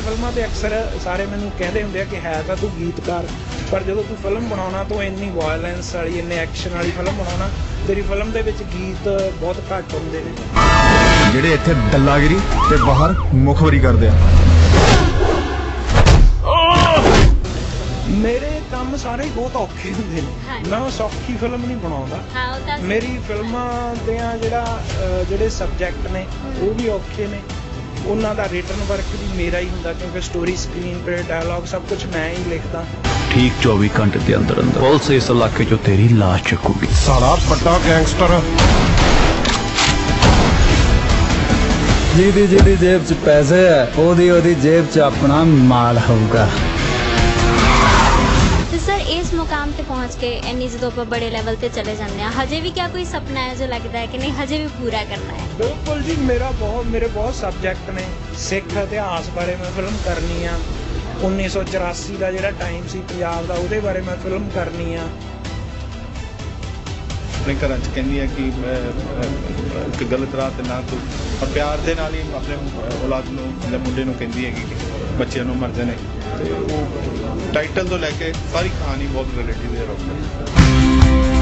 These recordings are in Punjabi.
फिल्मां ते अक्सर सारे मैनूं कहंदे हुंदे आ कि है तां तूं गीतकार, पर जदों तूं फिल्म बनाउणा तूं इन्नी वायलेंस वाली इन्ने एक्शन वाली फिल्म बनाउणा, तेरी फिल्म दे विच गीत बहुत घੱਟ हुंदे ने ਜਿਹੜੇ ਇੱਥੇ ਦੱਲਾਗਿਰੀ ਤੇ ਬਾਹਰ ਮੁਖਬਰੀ ਕਰਦੇ ਆ। मेरे काम सारे बहुत औखे हुंदे ने, मैं सौखी फिल्म नहीं बनाउंदा। मेरी फिल्मां दे ਜਿਹੜੇ सब्जैक्ट ने वो भी औखे ने, उन्हां दा रिटन वर्क भी मेरा ही हुंदा क्योंकि स्टोरी स्क्रीन पे डायलॉग सब कुछ मैं ही लिखदा। ठीक 24 घंटे के अंदर अंदर पुलिस इस इलाके चो तेरी लाश चुकूगी। साला पट्टा गैंगस्टर ਜਿਹਦੀ ਜੇਬ 'ਚ ਪੈਸੇ ਹੈ ਉਹਦੀ ਜੇਬ 'ਚ ਆਪਣਾ ਮਾਲ ਹੋਊਗਾ। ਤੇ ਸਰ ਇਸ ਮੁਕਾਮ ਤੇ ਪਹੁੰਚ ਕੇ ਇੰਨੀ ਜਦੋਂ ਆਪਾਂ ਬੜੇ ਲੈਵਲ ਤੇ ਚਲੇ ਜਾਂਦੇ ਆ, ਹਜੇ ਵੀ ਕਿਆ ਕੋਈ ਸੁਪਨਾ ਹੈ ਜੋ ਲੱਗਦਾ ਹੈ ਕਿ ਨਹੀਂ ਹਜੇ ਵੀ ਪੂਰਾ ਕਰਨਾ ਹੈ? ਬਿਲਕੁਲ ਜੀ, ਮੇਰੇ ਬਹੁਤ ਸਬਜੈਕਟ ਨੇ। ਸਿੱਖ ਇਤਿਹਾਸ ਬਾਰੇ ਮੈਂ ਫਿਲਮ ਕਰਨੀ ਆ, 1984 ਦਾ ਜਿਹੜਾ ਟਾਈਮ ਸੀ ਪੰਜਾਬ ਦਾ ਉਹਦੇ ਬਾਰੇ ਮੈਂ ਫਿਲਮ ਕਰਨੀ ਆ। अपने घर च कहनी है कि एक गलत राह ते ना तू, और प्यार दे नाल ही अपने औलाद नूं मतलब मुंडे नूं कहंदी है कि बच्चियां नूं मरदे ने। ते वो टाइटल तो लैके सारी कहानी बहुत रिलेटिव है।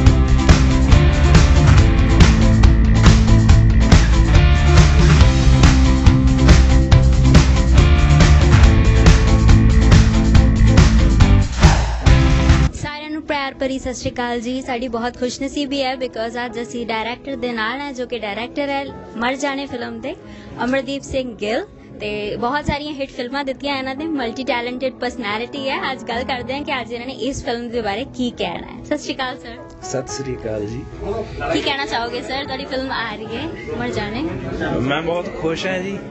प्यार भरी सत श्री अकाल जी। साड़ी बहुत खुशनसीबी है बिकॉज अज असी डायरैक्टर दे नाल हैं जो कि डायरैक्टर है मर जाने फिल्म दे अमरदीप सिंह गिल। ते बहुत सारिया हिट फिल्मां दित्तियां इन्हां दे, मल्टी टैलेंटेड पर्सनैलिटी है। अज गल करते हैं कि अज इन्होंने इस फिल्म के बारे की कहना है। सत श्री अकाल सर। सत श्री अकाल जी। की कहना चाहोगे सर, तुहाडी फिल्म आ रही है मर जाने? मैं बहुत खुश हाँ जी,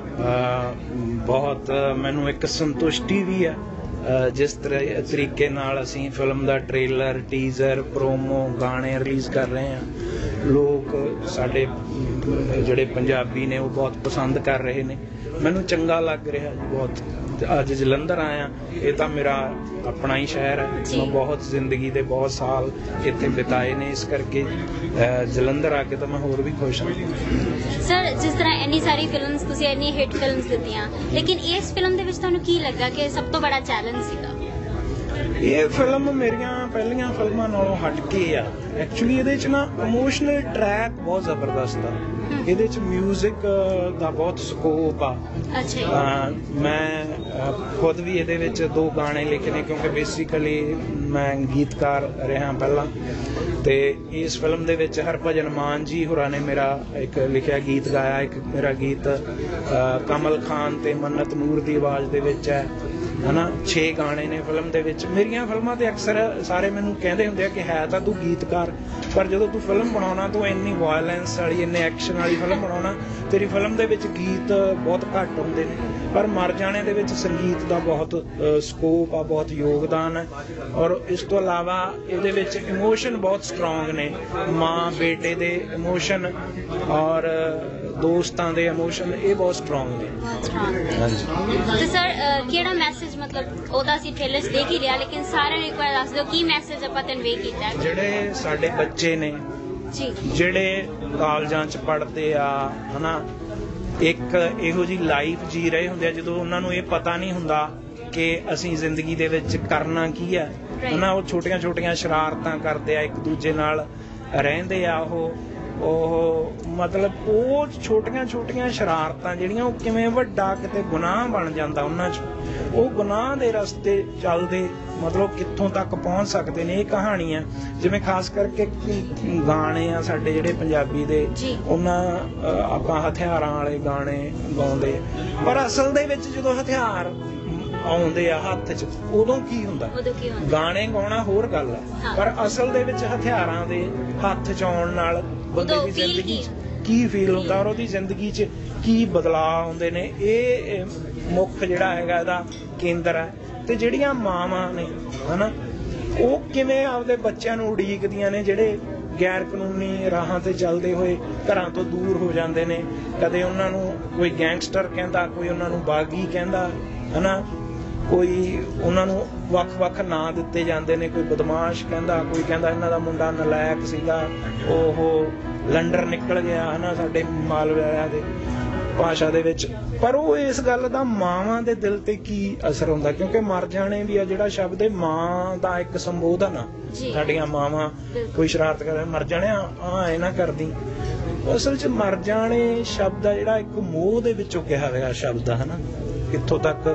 बहुत मैनू एक संतुष्टि भी है जिस तरीके नाल असी फिल्म दा ट्रेलर टीजर प्रोमो गाने रिलीज कर रहे हैं। लोग साडे जिहड़े पंजाबी ने वो बहुत पसंद कर रहे ने, मैनू चंगा लग रहा जी बहुत। अज जलंधर आया, ये तो मेरा अपना ही शहर है, मैं बहुत जिंदगी दे बहुत साल इत्थे बिताए ने, इस करके जलंधर आके तो मैं होर भी खुश हाँ। सर जिस तरह इन्नी सारी फिल्म्स तुसीं इन्नी हिट फिल्म्स दित्तियां, लेकिन इस फिल्म दे विच तुहानूं की लगा कि सब तो बड़ा चैलेंज सीगा? ये फिल्म मेरियां पहलियां फिल्मां नालों हट के आ। एक्चुअली इहदे च ना इमोशनल ट्रैक बहुत जबरदस्त आ, इहदे च म्यूजिक दा बहुत स्कोप आ। मैं खुद भी इहदे विच 2 गाने लिखने क्योंकि बेसिकली मैं गीतकार रहा पहला। ते इस फिल्म दे विच हरभजन मान जी होरां ने मेरा एक लिखिया गीत गाया, एक मेरा गीत कमल खान ते मन्नत नूर दी आवाज़ दे विच है ना। 6 गाने ने फिल्म दे विच। मेरियां फिल्मां ते अक्सर सारे मैनूं कहंदे हुंदे आ कि है तां तूं गीतकार, पर जदों तूं फिल्म बनाउणा तूं इन्नी वायलेंस वाली इन्ने एक्शन वाली फिल्म बनाउणा, तेरी फिल्म दे विच गीत बहुत घੱਟ हुंदे ने। पर मर जाने दे विच संगीत दा बहुत स्कोप आ, बहुत योगदान है। और इस तो इलावा इहदे विच इमोशन बहुत स्ट्रोंग ने, माँ बेटे दे इमोशन और दोस्तां दे इमोशन ये बहुत स्ट्रोंग ने। हाँ जी। तो सर केड़ा मैसेज मतलब ओदा सी ट्रेलर देख ही लिया, लेकिन सारे एक बार दस दो की मैसेज ਆਪਾਂ ਕਨਵੇ ਕੀਤਾ? ਜਿਹੜੇ ਸਾਡੇ ਬੱਚੇ ਨੇ ਜੀ, ਜਿਹੜੇ ਕਾਲਜਾਂ 'ਚ ਪੜ੍ਹਦੇ ਆ ਹਨਾ, ਇੱਕ ਇਹੋ ਜੀ ਲਾਈਫ ਜੀ ਰਹੇ ਹੁੰਦੇ ਆ ਜਦੋਂ ਉਹਨਾਂ ਨੂੰ ਇਹ ਪਤਾ ਨਹੀਂ ਹੁੰਦਾ ਕਿ ਅਸੀਂ ਜ਼ਿੰਦਗੀ ਦੇ ਵਿੱਚ ਕਰਨਾ ਕੀ ਹੈ ਹਨਾ। ਉਹ ਛੋਟੀਆਂ ਸ਼ਰਾਰਤਾਂ ਕਰਦੇ ਆ, ਇੱਕ ਦੂਜੇ ਨਾਲ ਰਹਿੰਦੇ ਆ। ਉਹ ਮਤਲਬ ਉਹ ਛੋਟੀਆਂ ਸ਼ਰਾਰਤਾਂ ਜਿਹੜੀਆਂ ਉਹ ਕਿਵੇਂ ਵੱਡਾ ਕਿਤੇ ਗੁਨਾਹ ਬਣ ਜਾਂਦਾ ਉਹਨਾਂ 'ਚ, ਉਹ ਗੁਨਾਹ ਦੇ ਰਸਤੇ ਚੱਲਦੇ मतलब कित्थों तक पहुँच सकते हैं। ये कहानी है जिवें खास करके गाने आ साडे जिहड़े पंजाबी दे, उन्हां आपां हथियारां वाले गाने गाउंदे, पर असल दे विच जदों हथियार आउंदे आ हत्थ 'च उदों की हुंदा? गाने गाउणा होर गल है, पर असल दे विच हथियारां दे हत्थ 'च आउण नाल बंदे दी जिंदगी 'च की फील हुंदा और ओहदी जिंदगी 'च की बदलाव आउंदे ने। ये मुख जिहड़ा हैगा इहदा केंद्र है। ਤੇ ਜਿਹੜੀਆਂ ਮਾਵਾਂ ਨੇ ਹਨਾ, ਉਹ ਕਿਵੇਂ ਆਪਦੇ ਬੱਚਿਆਂ ਨੂੰ ਉਡੀਕਦੀਆਂ ਨੇ ਜਿਹੜੇ ਗੈਰ ਕਾਨੂੰਨੀ ਰਾਹਾਂ ਤੇ ਚੱਲਦੇ ਹੋਏ ਘਰਾਂ ਤੋਂ ਦੂਰ ਹੋ ਜਾਂਦੇ ਨੇ। ਕਦੇ ਉਹਨਾਂ ਨੂੰ ਕੋਈ ਗੈਂਗਸਟਰ ਕਹਿੰਦਾ, ਕੋਈ ਉਹਨਾਂ ਨੂੰ ਬਾਗੀ ਕਹਿੰਦਾ ਹਨਾ, ਕੋਈ ਉਹਨਾਂ ਨੂੰ ਵੱਖ-ਵੱਖ ਨਾਂ ਦਿੱਤੇ ਜਾਂਦੇ ਨੇ, ਕੋਈ ਬਦਮਾਸ਼ ਕਹਿੰਦਾ, ਕੋਈ ਕਹਿੰਦਾ ਇਹਨਾਂ ਦਾ ਮੁੰਡਾ ਨਲਾਇਕ ਸੀਗਾ, ਉਹ ਲੰਡਰ ਨਿਕਲ ਗਿਆ ਹਨਾ ਸਾਡੇ ਮਾਲਵੇ ਵਾਲਿਆਂ ਦੇ। ਭਾਸ਼ਾ ਦੇ ਵਿੱਚ। ਪਰ ਉਹ ਇਸ ਗੱਲ ਦਾ ਮਾਵਾਂ ਦੇ ਦਿਲ ਤੇ ਕੀ ਅਸਰ ਹੁੰਦਾ, ਕਿਉਂਕਿ ਮਰ ਜਾਣੇ ਵੀ ਆ ਜਿਹੜਾ ਸ਼ਬਦ ਇਹ ਮਾਂ ਦਾ ਇੱਕ ਸੰਬੋਧਨ ਆ। ਸਾਡੀਆਂ ਮਾਵਾਂ ਕੋਈ ਸ਼ਰਾਰਤ ਕਰੇ ਮਰ ਜਾਣੇ ਆ ਇਹ ਨਾ ਕਰਦੀ, ਅਸਲ 'ਚ ਮਰ ਜਾਣੇ ਸ਼ਬਦ ਆ ਜਿਹੜਾ ਇੱਕ ਮੋਹ ਦੇ ਵਿੱਚੋਂ ਕਿਹਾ ਗਿਆ ਸ਼ਬਦ ਆ, ਹਨਾ। ਕਿੱਥੋਂ ਤੱਕ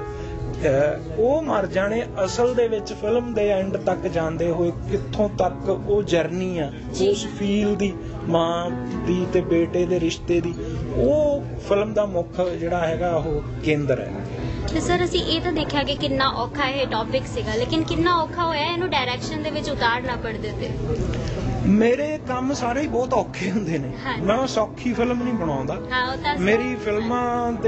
ਉਹ ਮਰ ਜਾਣੇ ਅਸਲ ਦੇ ਵਿੱਚ ਫਿਲਮ ਦੇ ਐਂਡ ਤੱਕ ਜਾਂਦੇ ਹੋਏ ਕਿੱਥੋਂ ਤੱਕ ਉਹ ਜਰਨੀ ਆ ਉਸ ਫੀਲ ਦੀ, ਮਾਂ ਦੀ ਤੇ ਬੇਟੇ ਦੇ ਰਿਸ਼ਤੇ ਦੀ, ਉਹ ਫਿਲਮ ਦਾ ਮੁੱਖ ਜਿਹੜਾ ਹੈਗਾ ਉਹ ਕੇਂਦਰ ਹੈ। ਤੇ ਸਰ ਅਸੀਂ ਇਹ ਤਾਂ ਦੇਖਿਆ ਕਿ ਕਿੰਨਾ ਔਖਾ ਇਹ ਟੌਪਿਕ ਸੀਗਾ, ਲੇਕਿਨ ਕਿੰਨਾ ਔਖਾ ਹੋਇਆ ਇਹਨੂੰ ਡਾਇਰੈਕਸ਼ਨ ਦੇ ਵਿੱਚ ਉਤਾਰਨਾ ਪੜਦੇ ਤੇ। ਮੇਰੇ ਕੰਮ ਸਾਰੇ ਹੀ ਬਹੁਤ ਔਖੇ ਹੁੰਦੇ ਨੇ, ਮੈਂ ਸੌਖੀ ਫਿਲਮ ਨਹੀਂ ਬਣਾਉਂਦਾ। ਮੇਰੀ ਫਿਲਮਾਂ ਦੇ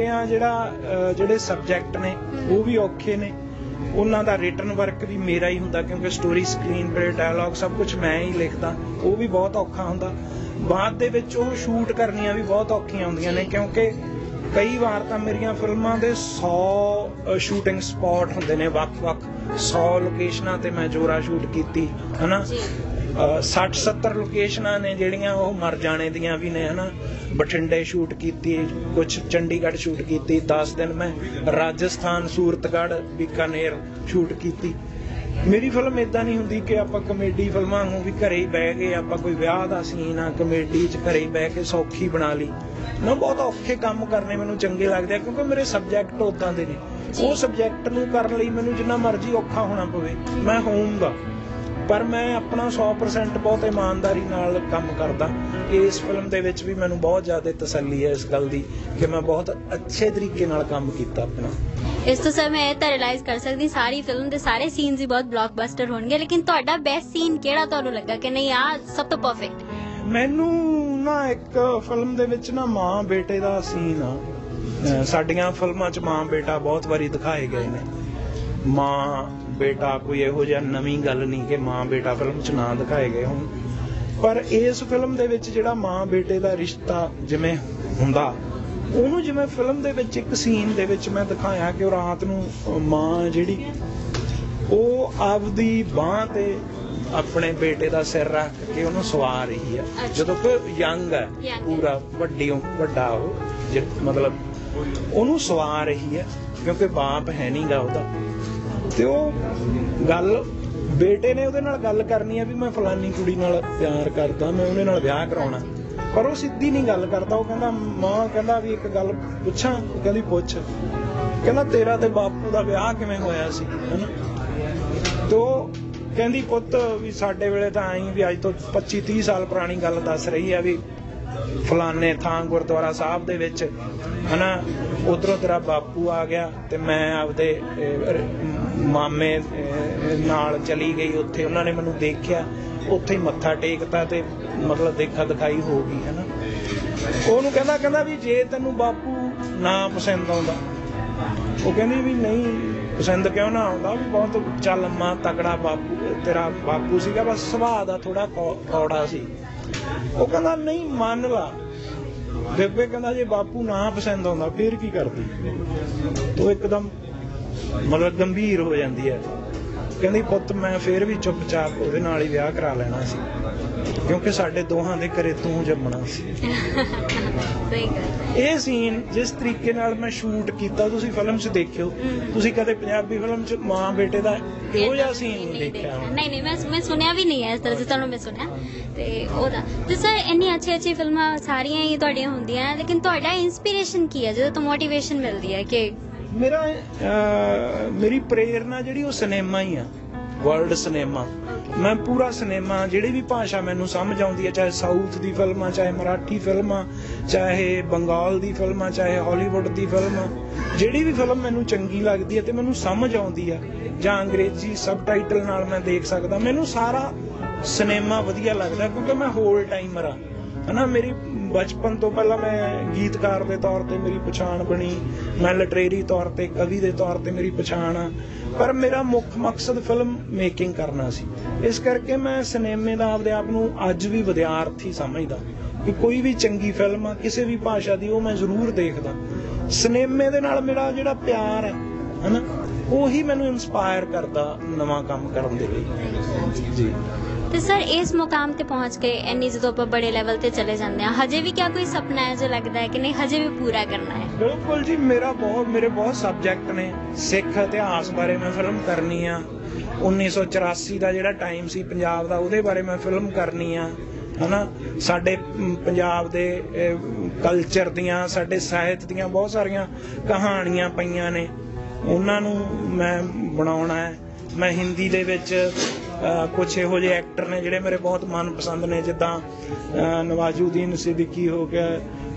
ਜਿਹੜੇ ਸਬਜੈਕਟ ਨੇ ਉਹ ਵੀ ਔਖੇ ਨੇ, ਉਹਨਾਂ ਦਾ ਰਿਟਨ ਵਰਕ ਵੀ ਮੇਰਾ ਹੀ ਹੁੰਦਾ, ਕਿਉਂਕਿ ਸਟੋਰੀ, ਸਕਰੀਨ ਪਲੇ, ਡਾਇਲੌਗ ਸਭ ਕੁਝ ਮੈਂ ਹੀ ਲਿਖਦਾ, ਉਹ ਵੀ ਬਹੁਤ ਔਖਾ ਹੁੰਦਾ। ਬਾਅਦ ਦੇ ਵਿੱਚ ਉਹ ਸ਼ੂਟ ਕਰਨੀਆਂ ਵੀ ਬਹੁਤ ਔਖੀਆਂ ਹੁੰਦੀਆਂ ਨੇ, ਕਿਉਂਕਿ ਕਈ ਵਾਰ ਤਾਂ ਮੇਰੀਆਂ ਫਿਲਮਾਂ ਦੇ 100 ਸ਼ੂਟਿੰਗ ਸਪੌਟ ਹੁੰਦੇ ਨੇ, ਵੱਖ-ਵੱਖ 100 ਲੋਕੇਸ਼ਨਾਂ ਤੇ ਮੈਂ ਜੋਰਾ ਸ਼ੂਟ ਕੀਤੀ, ਹਨਾ। 60-70 ਲੋਕੇਸ਼ਨਾਂ ਨੇ ਜਿਹੜੀਆਂ ਉਹ ਮਰ ਜਾਣੇ ਦੀਆਂ ਵੀ ਨੇ, ਹਨਾ। ਬਠਿੰਡੇ ਸ਼ੂਟ ਕੀਤੀ, ਕੁਝ ਚੰਡੀਗੜ੍ਹ ਸ਼ੂਟ ਕੀਤੀ, 10 ਦਿਨ ਮੈਂ ਰਾਜਸਥਾਨ, ਸੂਰਤਗੜ੍ਹ, ਬੀਕਾਨੇਰ ਸ਼ੂਟ ਕੀਤੀ। ਮੇਰੀ ਫਿਲਮ ਇਦਾਂ ਨਹੀਂ ਹੁੰਦੀ ਕਿ ਆਪਾਂ ਕਮੇਡੀ ਫਿਲਮਾਂ ਨੂੰ ਵੀ ਘਰੇ ਹੀ ਬਹਿ ਗਏ, ਆਪਾਂ ਕੋਈ ਵਿਆਹ ਦਾ ਸੀਨ ਆ ਕਮੇਡੀ 'ਚ ਘਰੇ ਹੀ ਬਹਿ ਕੇ ਸੌਖੀ ਬਣਾ ਲਈ ਨਾ। ਬਹੁਤ ਔਖੇ ਕੰਮ ਕਰਨੇ ਮੈਨੂੰ ਚੰਗੇ ਲੱਗਦੇ ਆ, ਕਿਉਂਕਿ ਮੇਰੇ ਸਬਜੈਕਟ ਉਦਾਂ ਦੇ ਨੇ। ਉਹ ਸਬਜੈਕਟ ਨੂੰ ਕਰਨ ਲਈ ਮੈਨੂੰ ਜਿੰਨਾ ਮਰਜ਼ੀ ਔਖਾ ਹੋਣਾ ਪਵੇ ਮੈਂ ਹੋਊਂਗਾ, ਪਰ ਮੈਂ ਆਪਣਾ 100% ਬਹੁਤ ਇਮਾਨਦਾਰੀ ਨਾਲ ਕੰਮ ਕਰਦਾ। ਇਸ ਫਿਲਮ ਦੇ ਵਿੱਚ ਵੀ ਮੈਨੂੰ ਬਹੁਤ ਜ਼ਿਆਦਾ ਤਸੱਲੀ ਹੈ ਇਸ ਗੱਲ ਦੀ ਕਿ ਮੈਂ ਬਹੁਤ ਅੱਛੇ ਤਰੀਕੇ ਨਾਲ ਕੰਮ ਕੀਤਾ ਆਪਣਾ। ਇਸ ਤੋਂ ਸਰ ਮੈਂ ਇਹ ਤਾਂ ਰਿਅਲਾਈਜ਼ ਕਰ ਸਕਦੀ ਸਾਰੀ ਫਿਲਮ ਦੇ ਸਾਰੇ ਸੀਨਸ ਹੀ ਬਹੁਤ ਬਲੌਕਬਸਟਰ ਹੋਣਗੇ, ਲੇਕਿਨ ਤੁਹਾਡਾ ਬੈਸਟ ਸੀਨ ਕਿਹੜਾ ਤੁਹਾਨੂੰ ਲੱਗਾ ਕਿ ਨਹੀਂ ਆ ਸਭ ਤੋਂ ਪਰਫੈਕਟ? ਮੈਨੂੰ ਨਾ ਇੱਕ ਫਿਲਮ ਦੇ ਵਿੱਚ ਨਾ ਮਾਂ ਬੇਟੇ ਦਾ ਸੀਨ ਆ। ਸਾਡੀਆਂ ਫਿਲਮਾਂ 'ਚ ਮਾਂ ਬੇਟਾ ਬਹੁਤ ਵਾਰੀ ਦਿਖਾਏ ਗਏ ਨੇ। ਮਾਂ ਬੇਟਾ ਕੋਈ ਇਹੋ ਜਿਹਾ ਨਵੀਂ ਗੱਲ ਨਹੀਂ ਕਿ ਮਾਂ ਬੇਟਾ ਫਿਲਮ 'ਚ ਨਾ ਦਿਖਾਏ ਗਏ ਹੋਣ, ਪਰ ਇਸ ਫਿਲਮ ਦੇ ਵਿੱਚ ਜਿਹੜਾ ਮਾਂ ਬੇਟੇ ਦਾ ਰਿਸ਼ਤਾ ਜਿਵੇਂ ਹੁੰਦਾ, ਉਹਨੂੰ ਜਿਵੇਂ ਫਿਲਮ ਦੇ ਵਿੱਚ ਇੱਕ ਸੀਨ ਦੇ ਵਿੱਚ ਮੈਂ ਦਿਖਾਇਆ ਕਿ ਰਾਤ ਨੂੰ ਮਾਂ ਜਿਹੜੀ ਉਹ ਆਪਦੀ ਬਾਂਹ ਤੇ ਆਪਣੇ ਬੇਟੇ ਦਾ ਸਿਰ ਰੱਖ ਕੇ ਉਹਨੂੰ ਸਵਾ ਰਹੀ ਹੈ, ਜਦੋਂ ਕਿ ਯੰਗ ਹੈ ਪੂਰਾ, ਵੱਡਾ ਉਹ ਮਤਲਬ ਉਹਨੂੰ ਸਵਾ ਰਹੀ ਹੈ, ਕਿਉਂਕਿ ਬਾਪ ਹੈ ਨੀ ਗਾ ਉਹਦਾ। ਤੇ ਉਹ ਗੱਲ ਬੇਟੇ ਨੇ ਉਹਦੇ ਨਾਲ ਗੱਲ ਕਰਨੀ ਹੈ ਵੀ ਮੈਂ ਫਲਾਨੀ ਕੁੜੀ ਨਾਲ ਪਿਆਰ ਕਰਦਾ, ਮੈਂ ਉਹਦੇ ਨਾਲ ਵਿਆਹ ਕਰਾਉਣਾ, ਪਰ ਉਹ ਸਿੱਧੀ ਨਹੀਂ ਗੱਲ ਕਰਦਾ। ਉਹ ਕਹਿੰਦਾ, ਮਾਂ ਕਹਿੰਦਾ ਵੀ ਇੱਕ ਗੱਲ ਪੁੱਛਾਂ? ਉਹ ਕਹਿੰਦੀ ਪੁੱਛ। ਕਹਿੰਦਾ ਤੇਰਾ ਤੇ ਬਾਪੂ ਦਾ ਵਿਆਹ ਕਿਵੇਂ ਹੋਇਆ ਸੀ, ਹਨਾ। ਤੋ ਕਹਿੰਦੀ ਪੁੱਤ ਵੀ ਸਾਡੇ ਵੇਲੇ ਤਾਂ ਆਈ ਵੀ ਅੱਜ ਤੋਂ 25-30 ਸਾਲ ਪੁਰਾਣੀ ਗੱਲ ਦੱਸ ਰਹੀ ਆ ਵੀ ਫਲਾਨੇ ਥਾਂ ਗੁਰਦੁਆਰਾ ਸਾਹਿਬ ਦੇ ਵਿੱਚ, ਹਨਾ, ਉਧਰੋਂ ਤੇਰਾ ਬਾਪੂ ਆ ਗਿਆ ਤੇ ਮੈਂ ਆਪਦੇ ਮਾਮੇ ਨਾਲ ਚਲੀ ਗਈ, ਉੱਥੇ ਉਹਨਾਂ ਨੇ ਮੈਨੂੰ ਦੇਖਿਆ, ਉੱਥੇ ਹੀ ਮੱਥਾ ਟੇਕਤਾ ਤੇ ਮਤਲਬ ਦੇਖਾ ਦਿਖਾਈ ਹੋ ਗਈ, ਹਨਾ। ਉਹਨੂੰ ਕਹਿੰਦਾ ਵੀ ਜੇ ਤੈਨੂੰ ਬਾਪੂ ਨਾ ਪਸੰਦ ਆਉਂਦਾ, ਉਹ ਕਹਿੰਦੀ ਵੀ ਨਹੀਂ ਪਸੰਦ ਕਿਉਂ ਨਾ ਆਉਂਦਾ, ਵੀ ਬਹੁਤ ਚੱਲ ਮਾਂ ਤਕੜਾ ਬਾਪੂ ਤੇਰਾ ਬਾਪੂ ਸੀਗਾ, ਬਸ ਸੁਭਾਅ ਦਾ ਥੋੜਾ ਕੌੜਾ ਸੀ। ਉਹ ਕਹਿੰਦਾ ਨਹੀਂ ਮੰਨ ਲਾ। ਬੇਬੇ ਕਹਿੰਦਾ ਜੇ ਬਾਪੂ ਨਾ ਪਸੰਦ ਆਉਂਦਾ ਫੇਰ ਕੀ ਕਰਦੀ? ਉਹ ਇੱਕਦਮ ਮਤਲਬ ਗੰਭੀਰ ਹੋ ਜਾਂਦੀ ਹੈ। ਕਹਿੰਦੀ ਪੁੱਤ ਮੈਂ ਫੇਰ ਵੀ ਚੁੱਪਚਾਪ ਉਹਦੇ ਨਾਲ ਹੀ ਵਿਆਹ ਕਰਾ ਲੈਣਾ ਸੀ, ਕਿਉਂਕਿ ਸਾਡੇ ਦੋਹਾਂ ਦੇ ਘਰੇ ਤੂੰ ਜੰਮਣਾ ਸੀ। ਇਹ ਸੀਨ ਜਿਸ ਤਰੀਕੇ ਨਾਲ ਮੈਂ ਸ਼ੂਟ ਕੀਤਾ ਤੁਸੀਂ ਫਿਲਮ 'ਚ ਦੇਖਿਓ, ਤੁਸੀਂ ਕਦੇ ਪੰਜਾਬੀ ਫਿਲਮ 'ਚ ਮਾਂ ਬੇਟੇ ਦਾ ਇਹੋ ਜਿਹਾ ਸੀਨ ਨਹੀਂ ਦੇਖਿਆ। ਨਹੀਂ ਮੈਂ ਸੁਣਿਆ ਵੀ ਨਹੀਂ ਹੈ ਇਸ ਤਰ੍ਹਾਂ, ਜਿਸ ਤਰ੍ਹਾਂ ਮੈਂ ਸੁਣਿਆ ਤੇ ਉਹਦਾ। ਤੇ ਸਰ ਇੰਨੀ ਅੱਛੀ ਫਿਲਮਾਂ ਸਾਰੀਆਂ ਹੀ ਤੁਹਾਡੀਆਂ ਹੁੰਦੀਆਂ, ਲੇਕਿਨ ਤੁਹਾਡਾ ਇੰਸਪੀਰੇਸ਼ਨ ਕੀ ਹੈ ਜਦੋਂ ਤੋਂ ਮੋਟੀਵੇਸ਼ਨ ਮਿਲਦੀ ਹੈ? ਕਿ ਮੇਰੀ ਪ੍ਰੇਰਨਾ ਜਿਹੜੀ ਉਹ ਸਿਨੇਮਾ ਹੀ ਆ, ਵਰਲਡ ਸਿਨੇਮਾ। ਮੈਂ ਪੂਰਾ ਸਿਨੇਮਾ, ਜਿਹੜੀ ਵੀ ਭਾਸ਼ਾ ਮੈਨੂੰ ਸਮਝ ਆਉਂਦੀ ਹੈ, ਚਾਹੇ ਸਾਊਥ ਦੀ ਫਿਲਮਾਂ, ਚਾਹੇ ਮਰਾਠੀ ਫਿਲਮਾਂ, ਚਾਹੇ ਬੰਗਾਲ ਦੀ ਫਿਲਮਾਂ, ਚਾਹੇ ਹਾਲੀਵੁੱਡ ਦੀ ਫਿਲਮਾਂ, ਜਿਹੜੀ ਵੀ ਫਿਲਮ ਮੈਨੂੰ ਚੰਗੀ ਲੱਗਦੀ ਹੈ ਤੇ ਮੈਨੂੰ ਸਮਝ ਆਉਂਦੀ ਆ, ਜਾਂ ਅੰਗਰੇਜ਼ੀ ਸਬਟਾਈਟਲ ਨਾਲ ਮੈਂ ਦੇਖ ਸਕਦਾ, ਮੈਨੂੰ ਸਾਰਾ ਸਿਨੇਮਾ ਵਧੀਆ ਲੱਗਦਾ, ਕਿਉਂਕਿ ਮੈਂ ਹੋਲ ਟਾਈਮਰ ਆ, ਹਨਾ। ਮੇਰੀ ਬਚਪਨ ਤੋਂ ਪਹਿਲਾਂ ਮੈਂ ਗੀਤਕਾਰ ਦੇ ਤੌਰ ਤੇ ਮੇਰੀ ਪਛਾਣ ਬਣੀ, ਮੈਂ ਲਿਟਰੇਰੀ ਤੌਰ ਤੇ, ਕਵੀ ਦੇ ਤੌਰ ਤੇ ਮੇਰੀ ਪਛਾਣ ਆ, ਪਰ ਮੇਰਾ ਮੁੱਖ ਮਕਸਦ ਫਿਲਮ ਮੇਕਿੰਗ ਕਰਨਾ ਸੀ। ਇਸ ਕਰਕੇ ਮੈਂ ਸਿਨੇਮੇ ਦਾ ਆਪਦੇ ਆਪ ਨੂੰ ਅੱਜ ਵੀ ਵਿਦਿਆਰਥੀ ਸਮਝਦਾ ਕਿ ਕੋਈ ਵੀ ਚੰਗੀ ਫਿਲਮ ਆ ਕਿਸੇ ਵੀ ਭਾਸ਼ਾ ਦੀ, ਉਹ ਮੈਂ ਜ਼ਰੂਰ ਦੇਖਦਾ। ਸਿਨੇਮੇ ਦੇ ਨਾਲ ਮੇਰਾ ਜਿਹੜਾ ਪਿਆਰ ਹੈ, ਹਨਾ, ਉਹੀ ਮੈਨੂੰ ਇਨਸਪਾਇਰ ਕਰਦਾ ਨਵਾਂ ਕੰਮ ਕਰਨ ਦੇ ਲਈ। ਜੀ ਤੇ ਸਰ ਇਸ ਮੁਕਾਮ ਤੇ ਪਹੁੰਚ ਕੇ ਇੰਨੀ ਜਦੋਂ ਆਪਾਂ ਬੜੇ ਲੈਵਲ ਤੇ ਚਲੇ ਜਾਂਦੇ ਆ ਹਜੇ ਵੀ ਕਿਆ ਕੋਈ ਸੁਪਨਾ ਹੈ ਜੋ ਲੱਗਦਾ ਹੈ ਕਿ ਨਹੀਂ ਹਜੇ ਵੀ ਪੂਰਾ ਕਰਨਾ ਹੈ? ਬਿਲਕੁਲ ਜੀ, ਮੇਰੇ ਬਹੁਤ ਸਬਜੈਕਟ ਨੇ। ਸਿੱਖ ਇਤਿਹਾਸ ਬਾਰੇ ਮੈਂ ਫਿਲਮ ਕਰਨੀ ਆ। 1984 ਦਾ ਜਿਹੜਾ ਟਾਈਮ ਸੀ ਪੰਜਾਬ ਦਾ, ਉਹਦੇ ਬਾਰੇ ਮੈਂ ਫਿਲਮ ਕਰਨੀ ਆ, ਹਨਾ। ਸਾਡੇ ਪੰਜਾਬ ਦੇ ਕਲਚਰ ਦੀਆਂ, ਸਾਡੇ ਸਾਹਿਤ ਦੀਆਂ ਬਹੁਤ ਸਾਰੀਆਂ ਕਹਾਣੀਆਂ ਪਈਆਂ ਨੇ, ਉਹਨਾਂ ਨੂੰ ਮੈਂ ਬਣਾਉਣਾ ਹੈ। ਮੈਂ ਹਿੰਦੀ ਦੇ ਵਿੱਚ ਕੁਛ ਇਹੋ ਜਿਹੇ ਐਕਟਰ ਨੇ ਜਿਹੜੇ ਮੇਰੇ ਬਹੁਤ ਮਨਪਸੰਦ ਨੇ, ਜਿੱਦਾਂ ਨਵਾਜ਼ੁਦੀਨ ਸਿੱਦੀਕੀ ਹੋ ਗਿਆ,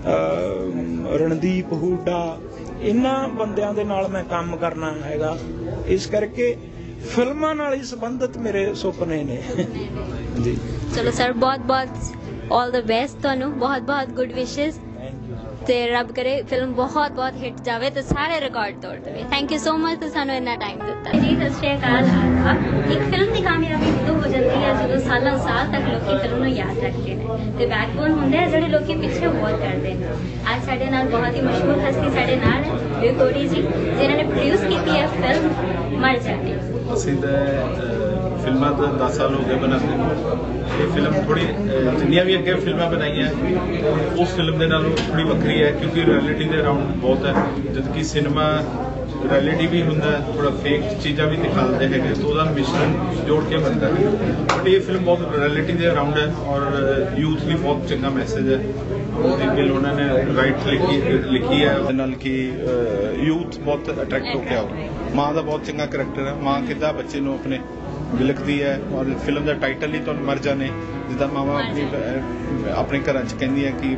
ਰਣਦੀਪ ਹੂਡਾ, ਇਹਨਾਂ ਬੰਦਿਆਂ ਦੇ ਨਾਲ ਮੈਂ ਕੰਮ ਕਰਨਾ ਹੈਗਾ। ਇਸ ਕਰਕੇ ਫਿਲਮਾਂ ਨਾਲ ਹੀ ਸੰਬੰਧਿਤ ਮੇਰੇ ਸੁਪਨੇ ਨੇ ਜੀ। ਚਲੋ ਸਰ, ਬਹੁਤ ਆਲ ਦ ਬੈਸਟ ਤੁਹਾਨੂੰ, ਬਹੁਤ ਗੁੱਡ ਵਿਸ਼ੇਸ ਤੇ ਰੱਬ ਕਰੇ ਫਿਲਮ ਬਹੁਤ ਹਿੱਟ ਜਾਵੇ ਤੇ ਸਾਰੇ ਰਿਕਾਰਡ ਤੋੜ ਦੇਵੇ। ਥੈਂਕ ਯੂ ਸੋ ਮਚ ਤੁਸੀਂ ਸਾਨੂੰ ਇੰਨਾ ਟਾਈਮ ਦਿੱਤਾ ਜੀ। ਸਤਿ ਸ਼੍ਰੀ ਅਕਾਲ। ਇੱਕ ਫਿਲਮ ਦੀ ਕਾਮਯਾਬੀ ਉਦੋਂ ਹੋ ਜਾਂਦੀ ਹੈ ਜਦੋਂ ਸਾਲਾਂ ਸਾਲ ਤੱਕ ਲੋਕੀ ਫਿਲਮ ਨੂੰ ਯਾਦ ਰੱਖਦੇ ਨੇ ਤੇ ਬੈਕਬੋਨ ਹੁੰਦੇ ਆ ਜਿਹੜੇ ਲੋਕੀ ਪਿੱਛੇ ਬਹੁਤ ਕਰਦੇ ਨੇ। ਅੱਜ ਸਾਡੇ ਨਾਲ ਬਹੁਤ ਹੀ ਮਸ਼ਹੂਰ ਹਸਤੀ ਸਾਡੇ ਨਾਲ ਹੈ, ਵਿਕੋਰੀ ਜੀ, ਜਿਨ੍ਹਾਂ ਨੇ ਪ੍ਰੋਡਿਊਸ ਕੀਤੀ ਹੈ ਫਿਲਮ ਮਰ ਜਾਣੇ। ਅਸੀਂ ਤਾਂ ਫਿਲਮਾਂ ਤਾਂ 10 ਸਾਲ ਹੋ ਗਏ ਬਣਾਉਂਦੇ ਨੂੰ। ਇਹ ਫਿਲਮ ਥੋੜੀ ਜਿੰਨੀਆਂ ਵੀ ਅੱਗੇ ਫਿਲਮਾਂ ਬਣਾਈਆਂ ਉਸ ਫਿਲਮ ਦੇ ਨਾਲੋਂ ਥੋੜੀ ਵੱਖਰੀ ਹੈ, ਕਿਉਂਕਿ ਰਿਐਲਿਟੀ ਦੇ ਅਰਾਊਂਡ ਬਹੁਤ ਹੈ। ਜਦ ਕਿ ਸਿਨੇਮਾ ਰਿਐਲਿਟੀ ਵੀ ਹੁੰਦਾ, ਥੋੜਾ ਫੇਕ ਚੀਜ਼ਾਂ ਵੀ ਦਿਖਾਉਂਦੇ ਹੈਗੇ, ਤਾਂ ਉਹਦਾ ਮਿਸ਼ਰਣ ਜੋੜ ਕੇ ਬਣਦਾ ਹੈ। ਬਟ ਇਹ ਫਿਲਮ ਬਹੁਤ ਰਿਐਲਿਟੀ ਦੇ ਅਰਾਊਂਡ ਹੈ ਔਰ ਯੂਥ ਲਈ ਬਹੁਤ ਚੰਗਾ ਮੈਸੇਜ ਹੈ। ਉਹਦੀ ਬਿਲ ਉਹਨਾਂ ਨੇ ਰਾਈਟ ਲਿਖੀ ਹੈ ਉਹਦੇ ਨਾਲ ਕਿ ਯੂਥ ਬਹੁਤ ਅਟਰੈਕਟ ਹੋ ਕੇ ਆਓ। ਮਾਂ ਦਾ ਬਹੁਤ ਚੰਗਾ ਕਰੈਕਟਰ ਹੈ। ਮਾਂ ਕਿੱਦਾਂ ਬੱਚੇ ਨੂੰ ਆਪਣੇ ਵਿਲਕਦੀ ਹੈ ਔਰ ਫਿਲਮ ਦਾ ਟਾਈਟਲ ਹੀ ਤੁਹਾਨੂੰ ਮਰ ਜਾਣੇ, ਜਿੱਦਾਂ ਮਾਵਾਂ ਆਪਣੇ ਘਰਾਂ 'ਚ ਕਹਿੰਦੀਆਂ ਕਿ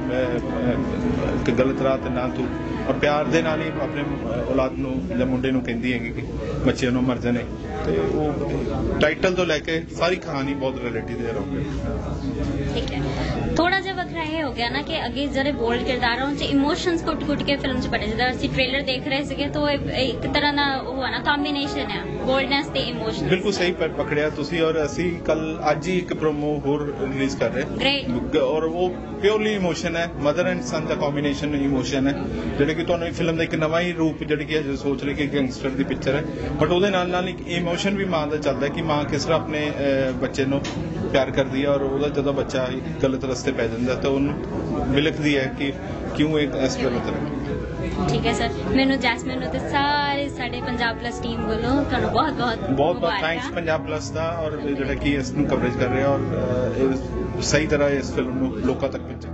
ਇੱਕ ਗਲਤ ਰਾਹ ਤੇ ਨਾ ਤੂੰ, ਔਰ ਪਿਆਰ ਦੇ ਨਾਲ ਹੀ ਆਪਣੇ ਔਲਾਦ ਨੂੰ ਜਾਂ ਮੁੰਡੇ ਨੂੰ ਕਹਿੰਦੀ ਹੈਗੀ ਕਿ ਬੱਚਿਆਂ ਨੂੰ ਮਰ ਜਾਣੇ। ਤੇ ਉਹ ਟਾਈਟਲ ਤੋਂ ਲੈ ਕੇ ਸਾਰੀ ਕਹਾਣੀ ਬਹੁਤ ਰਿਲੇਟਿਵ ਦੇ ਅਰਾਊਂਡ ਹੈ। ਠੀਕ ਹੈ, ਥੋੜਾ ਜਿਹਾ ਵੱਖਰਾ ਇਹ ਹੋ ਗਿਆ ਨਾ ਕਿ ਅੱਗੇ ਜਿਹੜੇ ਬੋਲਡ ਕਿਰਦਾਰਾਂ ਚ ਇਮੋਸ਼ਨਸ ਕੁੱਟ ਕੇ ਫਿਲਮ ਚ ਪੜੇ, ਜਦੋਂ ਅਸੀਂ ਟ੍ਰੇਲਰ ਦੇਖ ਰਹੇ ਸੀਗੇ ਤਾਂ ਇੱਕ ਤਰ੍ਹਾਂ ਦਾ ਉਹ ਹੈ ਨਾ ਕੰਬੀਨੇਸ਼ਨ ਹੈ ਬੋਲਡਨੈਸ ਤੇ ਇਮੋਸ਼ਨ। ਬਿਲਕੁਲ ਸਹੀ ਪਕੜਿਆ ਤੁਸੀਂ। ਔਰ ਅਸੀਂ ਅੱਜ ਹੀ ਇੱਕ ਪ੍ਰੋਮੋ ਹੋਰ ਰਿਲੀਜ਼ ਕਰ ਰਹੇ ਗ੍ਰੇਟ, ਔਰ ਉਹ ਪਿਓਰਲੀ ਇਮੋਸ਼ਨ ਹੈ। ਮਦਰ ਐਂਡ ਸਨ ਦਾ ਕੰਬੀਨੇਸ਼ਨ ਇਮੋਸ਼ਨ ਹੈ, ਜਿਹੜੇ ਕਿ ਤੁਹਾਨੂੰ ਫਿਲਮ ਦਾ ਇੱਕ ਨਵਾਂ ਹੀ ਰੂਪ ਜਿਹੜੀ ਕਿ ਸੋਚ ਰਹੀ ਕਿ ਗੈਂਗਸਟਰ ਦੀ ਪਿਕਚਰ ਹੈ, ਬਟ ਉਹਦੇ ਨਾਲ ਇੱਕ ਇਮੋਸ਼ਨ ਵੀ ਮਾਂ ਦਾ ਚੱਲਦਾ ਕਿ ਮਾਂ ਕਿਸ ਤਰ੍ਹਾਂ ਆਪਣੇ ਬੱਚੇ ਨੂੰ ਪਿਆਰ ਕਰਦੀ ਹੈ ਔਰ ਉਹਦਾ ਜਦੋਂ ਬੱਚਾ ਗਲਤ ਰਸਤੇ ਪੈ ਜਾਂਦਾ ਤਾਂ ਉਹਨੂੰ ਵਿਲਕਦੀ ਹੈ ਕਿ ਕਿਉਂ ਇਹ ਇਸ ਗਲਤ ਹੈ। ਠੀਕ ਹੈ ਸਰ, ਮੈਨੂੰ ਜੈਸਮੀਨ ਨੂੰ ਤੇ ਸਾਰੇ ਸਾਡੇ ਪੰਜਾਬ ਪਲੱਸ ਟੀਮ ਵੱਲੋਂ ਤੁਹਾਨੂੰ ਬਹੁਤ ਥੈਂਕਸ ਪੰਜਾਬ ਪਲੱਸ ਦਾ, ਔਰ ਜਿਹੜਾ ਕਿ ਇਸ ਨੂੰ ਕਵਰੇਜ ਕਰ ਰਿਹਾ ਔਰ ਸਹੀ ਤਰ੍ਹਾਂ ਇਸ ਫਿਲਮ ਨੂੰ ਲੋਕਾਂ ਤੱਕ ਪਹੁੰਚਾ।